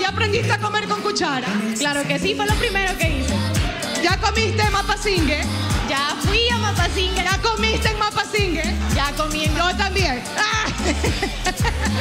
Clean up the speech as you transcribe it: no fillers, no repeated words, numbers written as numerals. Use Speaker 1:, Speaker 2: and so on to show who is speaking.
Speaker 1: ¿Ya aprendiste a comer con cuchara?
Speaker 2: Claro que sí, fue lo primero que hice.
Speaker 1: ¿Ya comiste en Mapasingue?
Speaker 2: Ya fui a Mapasingue.
Speaker 1: ¿Ya comiste en Mapasingue?
Speaker 2: Ya comí en
Speaker 1: Yo también.